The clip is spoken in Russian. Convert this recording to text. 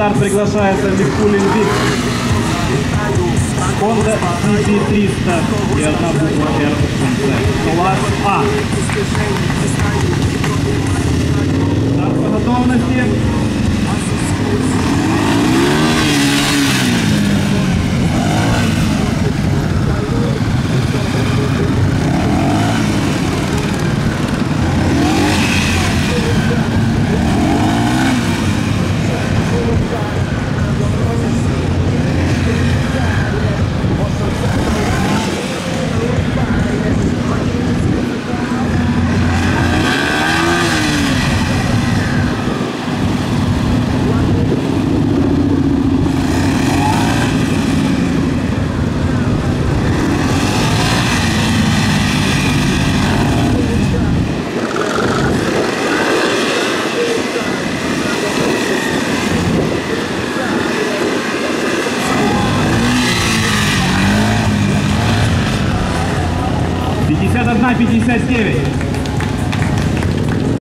старт приглашается Микулин Вик. Honda CB300 и одна буква R в конце. Класс А. Старт по готовности. Пятьдесят 59.